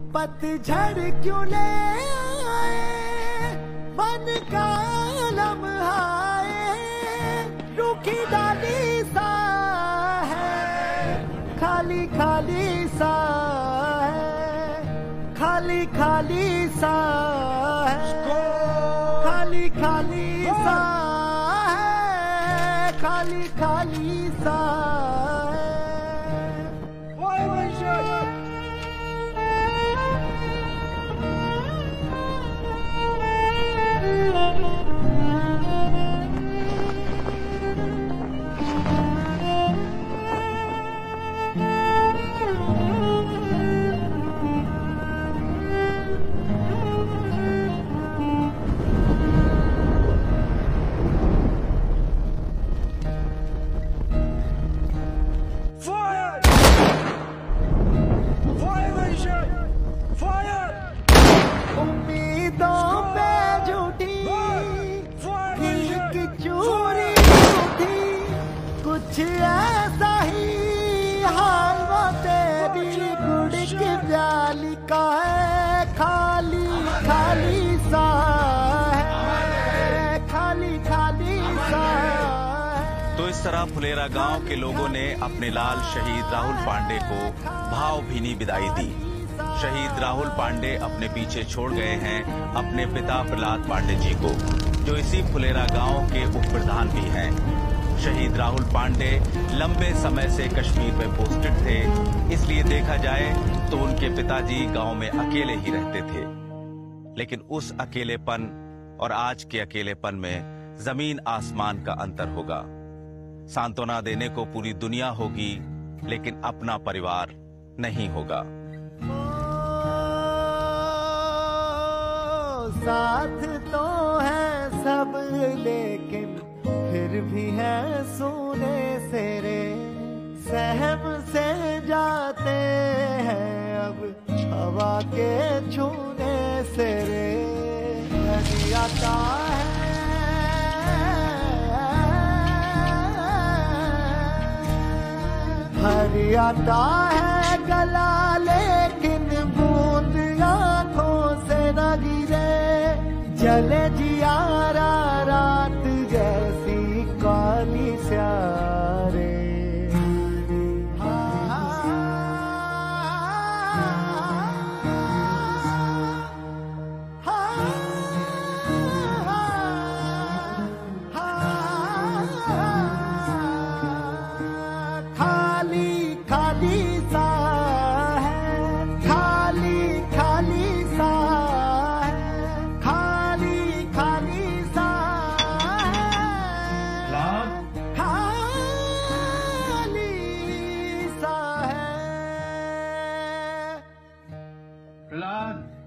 पतझड़ क्यों ले आए, मन का लम्हा रूखी डाली सा है, खाली खाली सा है, खाली खाली सा है, खाली खाली सा है, खाली खाली सा है। कुछ ऐसा ही हाल वो तेरी गुड़ की प्याली का है, खाली खाली सा है, खाली खाली सा है। तो इस तरह फुलेरा गांव के लोगों ने अपने लाल शहीद राहुल पांडे को भावभीनी विदाई दी। शहीद राहुल पांडे अपने पीछे छोड़ गए हैं अपने पिता प्रहलाद पांडे जी को, जो इसी फुलेरा गांव के उप प्रधान भी हैं। शहीद राहुल पांडे लंबे समय से कश्मीर में पोस्टेड थे, इसलिए देखा जाए तो उनके पिताजी गांव में अकेले ही रहते थे। लेकिन उस अकेलेपन और आज के अकेलेपन में जमीन आसमान का अंतर होगा। सांत्वना देने को पूरी दुनिया होगी, लेकिन अपना परिवार नहीं होगा। साथ तो है सब लेकिन फिर भी है सोने से रे, सहम से जाते हैं अब हवा के छूने से रे। नदी आता है हरी आता है गला, लेकिन बूंद आंखों से न गिरे, जले जियारा रात जैसी काली स्यारे। खाली खाली सा है, खाली खाली सा है, खाली खाली सा है, खाली सा है।